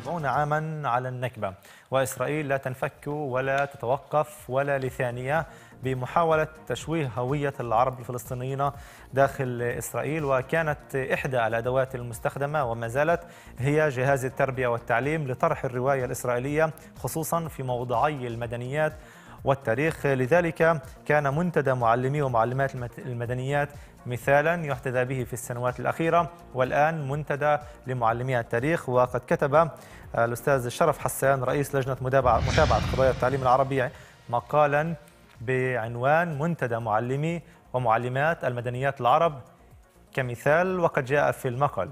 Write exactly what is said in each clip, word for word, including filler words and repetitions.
وسبعين عاما على النكبة، وإسرائيل لا تنفك ولا تتوقف ولا لثانية بمحاولة تشويه هوية العرب الفلسطينيين داخل إسرائيل. وكانت إحدى الأدوات المستخدمة وما زالت هي جهاز التربية والتعليم لطرح الرواية الإسرائيلية، خصوصا في موضوعي المدنيات والتاريخ. لذلك كان منتدى معلمي ومعلمات المدنيات مثالا يحتذى به في السنوات الأخيرة، والآن منتدى لمعلمي التاريخ. وقد كتب الأستاذ شرف حسان رئيس لجنة متابعة قضايا التعليم العربي مقالا بعنوان منتدى معلمي ومعلمات المدنيات العرب كمثال، وقد جاء في المقال: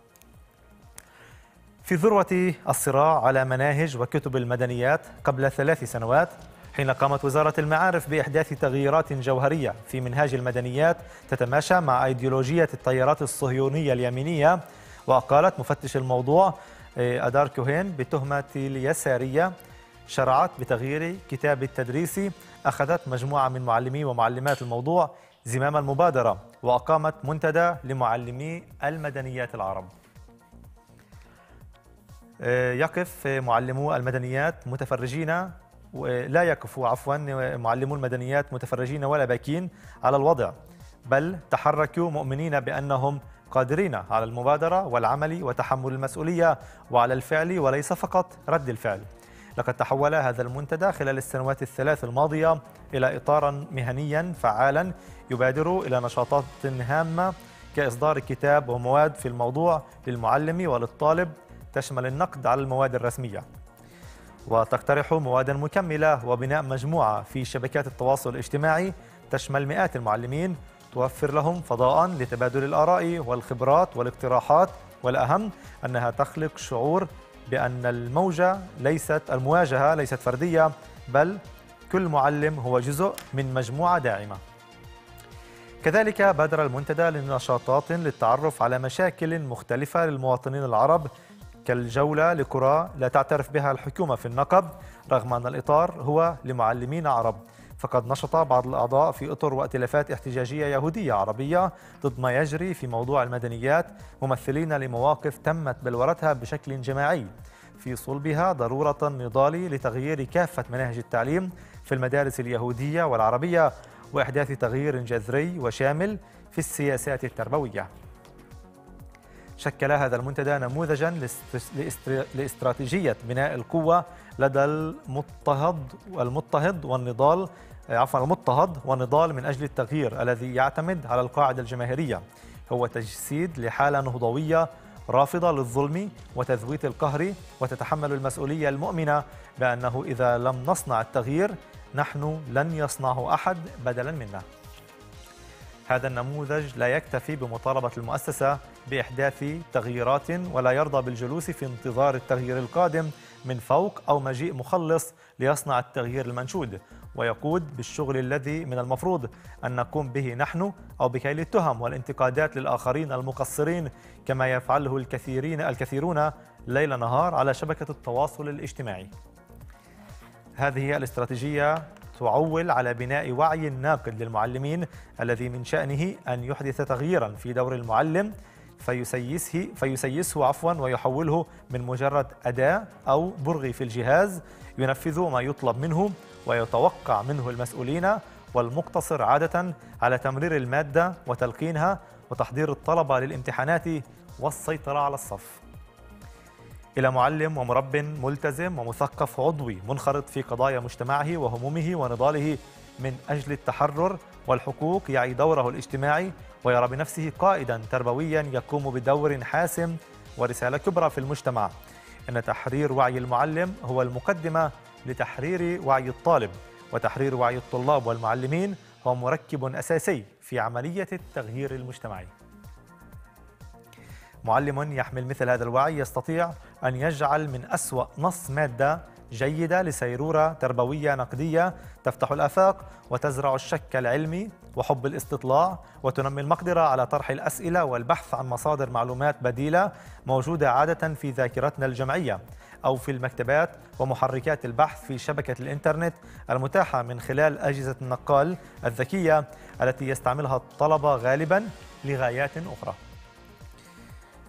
في ذروة الصراع على مناهج وكتب المدنيات قبل ثلاث سنوات، حين قامت وزارة المعارف بإحداث تغييرات جوهرية في منهاج المدنيات تتماشى مع أيديولوجية التيارات الصهيونية اليمينية، وقالت مفتش الموضوع أدار كوهين بتهمة اليسارية، شرعت بتغيير كتاب التدريس. أخذت مجموعة من معلمي ومعلمات الموضوع زمام المبادرة، وأقامت منتدى لمعلمي المدنيات العرب. يقف معلمو المدنيات متفرجين لا يقفوا عفوا معلمو المدنيات متفرجين ولا باكين على الوضع، بل تحركوا مؤمنين بأنهم قادرين على المبادرة والعمل وتحمل المسؤولية وعلى الفعل وليس فقط رد الفعل. لقد تحول هذا المنتدى خلال السنوات الثلاث الماضية إلى إطارا مهنيا فعالا يبادر إلى نشاطات هامة كإصدار كتاب ومواد في الموضوع للمعلم وللطالب تشمل النقد على المواد الرسمية، وتقترح مواد مكملة وبناء مجموعة في شبكات التواصل الاجتماعي تشمل مئات المعلمين توفر لهم فضاء لتبادل الآراء والخبرات والاقتراحات، والأهم أنها تخلق شعور بأن الموجة ليست المواجهة ليست فردية، بل كل معلم هو جزء من مجموعة داعمة. كذلك بادر المنتدى لنشاطات للتعرف على مشاكل مختلفة للمواطنين العرب، كالجولة لقرى لا تعترف بها الحكومة في النقب رغم أن الإطار هو لمعلمين عرب. فقد نشط بعض الأعضاء في إطر وائتلافات احتجاجية يهودية عربية ضد ما يجري في موضوع المدنيات، ممثلين لمواقف تمت بلورتها بشكل جماعي في صلبها ضرورة النضال لتغيير كافة مناهج التعليم في المدارس اليهودية والعربية وإحداث تغيير جذري وشامل في السياسات التربوية. شكل هذا المنتدى نموذجا لاستراتيجية بناء القوة لدى المضطهد والمضطهد والنضال عفوا المضطهد والنضال من أجل التغيير الذي يعتمد على القاعدة الجماهيرية، هو تجسيد لحالة نهضوية رافضة للظلم وتذويت القهر وتتحمل المسؤولية المؤمنة بأنه إذا لم نصنع التغيير نحن لن يصنعه أحد بدلا منا. هذا النموذج لا يكتفي بمطالبة المؤسسة بإحداث تغييرات ولا يرضى بالجلوس في انتظار التغيير القادم من فوق أو مجيء مخلص ليصنع التغيير المنشود ويقود بالشغل الذي من المفروض أن نقوم به نحن، أو بكيل التهم والانتقادات للآخرين المقصرين كما يفعله الكثيرين الكثيرون ليل نهار على شبكة التواصل الاجتماعي. هذه الاستراتيجية تعول على بناء وعي ناقد للمعلمين الذي من شأنه أن يحدث تغييرا في دور المعلم فيسيسه, فيسيسه عفوا ويحوله من مجرد أداة أو برغي في الجهاز ينفذ ما يطلب منه ويتوقع منه المسؤولين، والمقتصر عادة على تمرير المادة وتلقينها وتحضير الطلبة للامتحانات والسيطرة على الصف، إلى معلم ومرب ملتزم ومثقف عضوي منخرط في قضايا مجتمعه وهمومه ونضاله من أجل التحرر والحقوق، يعي دوره الاجتماعي ويرى بنفسه قائدا تربويا يقوم بدور حاسم ورسالة كبرى في المجتمع. إن تحرير وعي المعلم هو المقدمة لتحرير وعي الطالب، وتحرير وعي الطلاب والمعلمين هو مركب أساسي في عملية التغيير المجتمعي. معلم يحمل مثل هذا الوعي يستطيع أن يجعل من أسوأ نص مادة جيدة لسيرورة تربوية نقدية تفتح الآفاق وتزرع الشك العلمي وحب الاستطلاع وتنمي المقدرة على طرح الأسئلة والبحث عن مصادر معلومات بديلة موجودة عادة في ذاكرتنا الجمعية أو في المكتبات ومحركات البحث في شبكة الإنترنت المتاحة من خلال أجهزة النقال الذكية التي يستعملها الطلبة غالبا لغايات أخرى.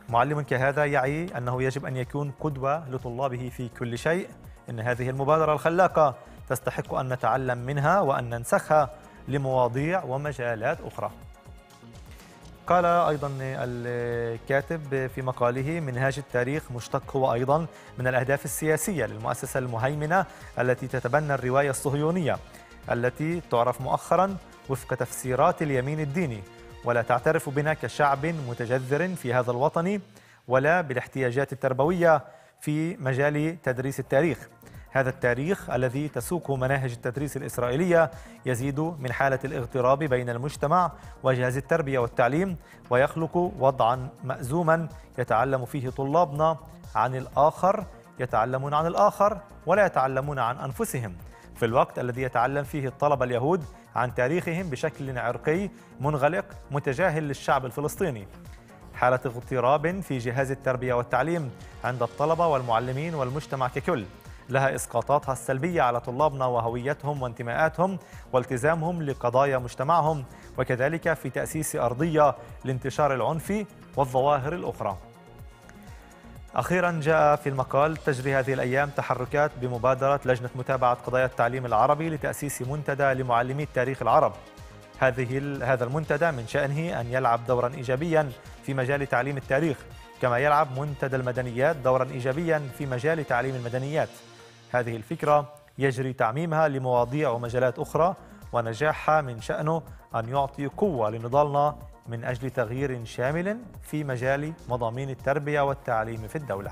معلم كهذا يعي أنه يجب أن يكون قدوة لطلابه في كل شيء. إن هذه المبادرة الخلاقة تستحق أن نتعلم منها وأن ننسخها لمواضيع ومجالات أخرى. قال أيضا الكاتب في مقاله: منهاج التاريخ مشتق هو أيضا من الأهداف السياسية للمؤسسة المهيمنة التي تتبنى الرواية الصهيونية، التي تعرف مؤخرا وفق تفسيرات اليمين الديني، ولا تعترف بنا كشعب متجذر في هذا الوطن ولا بالاحتياجات التربوية في مجال تدريس التاريخ. هذا التاريخ الذي تسوقه مناهج التدريس الإسرائيلية يزيد من حالة الاغتراب بين المجتمع وجهاز التربية والتعليم، ويخلق وضعا مأزوما يتعلم فيه طلابنا عن الآخر، يتعلمون عن الآخر ولا يتعلمون عن أنفسهم، في الوقت الذي يتعلم فيه الطلبة اليهود عن تاريخهم بشكل عرقي منغلق متجاهل للشعب الفلسطيني. حالة اغتراب في جهاز التربية والتعليم عند الطلبة والمعلمين والمجتمع ككل، لها إسقاطاتها السلبية على طلابنا وهويتهم وانتماءاتهم والتزامهم لقضايا مجتمعهم، وكذلك في تأسيس أرضية لانتشار العنف والظواهر الأخرى. أخيرا جاء في المقال: تجري هذه الأيام تحركات بمبادرة لجنة متابعة قضايا التعليم العربي لتأسيس منتدى لمعلمي التاريخ العرب. هذه هذا المنتدى من شأنه أن يلعب دورا إيجابيا في مجال تعليم التاريخ، كما يلعب منتدى المدنيات دورا إيجابيا في مجال تعليم المدنيات. هذه الفكرة يجري تعميمها لمواضيع ومجالات أخرى، ونجاحها من شأنه أن يعطي قوة لنضالنا من أجل تغيير شامل في مجال مضامين التربية والتعليم في الدولة.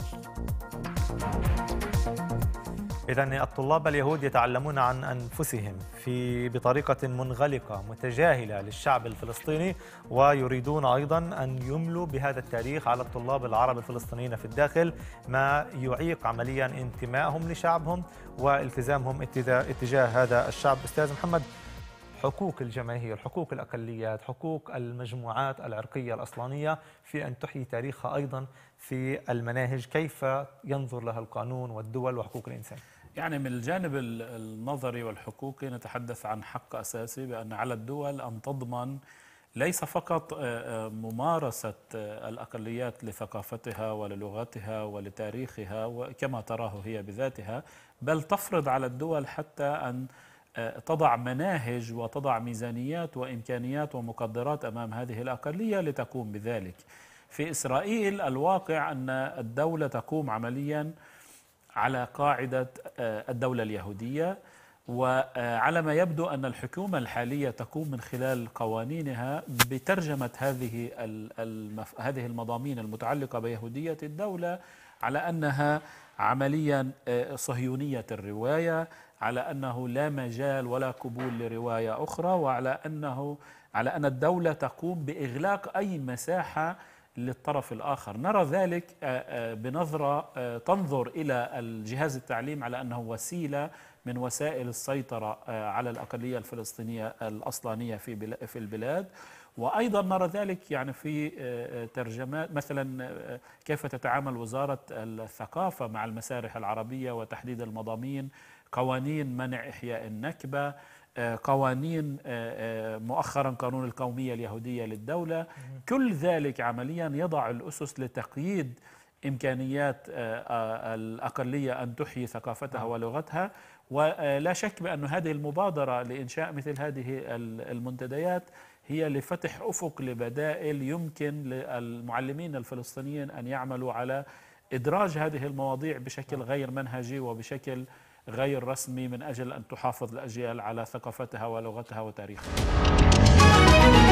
إذن الطلاب اليهود يتعلمون عن أنفسهم في بطريقة منغلقة متجاهلة للشعب الفلسطيني، ويريدون أيضا أن يملوا بهذا التاريخ على الطلاب العرب الفلسطينيين في الداخل، ما يعيق عمليا انتمائهم لشعبهم والتزامهم اتجاه هذا الشعب. أستاذ محمد، حقوق الجماهير، حقوق الأقليات، حقوق المجموعات العرقية الأصلانية في أن تحيي تاريخها أيضا في المناهج، كيف ينظر لها القانون والدول وحقوق الإنسان؟ يعني من الجانب النظري والحقوقي نتحدث عن حق أساسي بأن على الدول أن تضمن ليس فقط ممارسة الأقليات لثقافتها وللغتها ولتاريخها وكما تراه هي بذاتها، بل تفرض على الدول حتى أن تضع مناهج وتضع ميزانيات وإمكانيات ومقدرات أمام هذه الأقلية لتقوم بذلك. في إسرائيل الواقع أن الدولة تقوم عمليا على قاعدة الدولة اليهودية، وعلى ما يبدو أن الحكومة الحالية تقوم من خلال قوانينها بترجمة هذه هذه المضامين المتعلقة بيهودية الدولة على أنها عمليا صهيونية الرواية، على أنه لا مجال ولا قبول لرواية أخرى، وعلى أنه على أن الدولة تقوم بإغلاق أي مساحة للطرف الآخر. نرى ذلك بنظرة تنظر إلى الجهاز التعليم على أنه وسيلة من وسائل السيطرة على الأقلية الفلسطينية الأصلانية في في البلاد. وأيضا نرى ذلك يعني في ترجمات، مثلا كيف تتعامل وزارة الثقافة مع المسارح العربية وتحديد المضامين، قوانين منع إحياء النكبة، قوانين مؤخرا قانون القومية اليهودية للدولة. كل ذلك عمليا يضع الأسس لتقييد إمكانيات الأقلية أن تحيي ثقافتها ولغتها. ولا شك بأن هذه المبادرة لإنشاء مثل هذه المنتديات هي لفتح أفق لبدائل يمكن للمعلمين الفلسطينيين أن يعملوا على إدراج هذه المواضيع بشكل غير منهجي وبشكل غير رسمي من أجل أن تحافظ الأجيال على ثقافتها ولغتها وتاريخها.